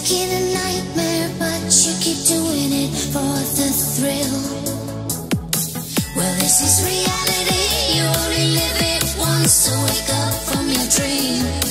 it a nightmare, but you keep doing it for the thrill. Well, this is reality, you only live it once, so wake up from your dream.